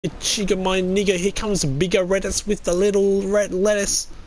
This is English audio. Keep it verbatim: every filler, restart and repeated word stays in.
Chica, my nigga, here comes bigger lettuce with the little red lettuce.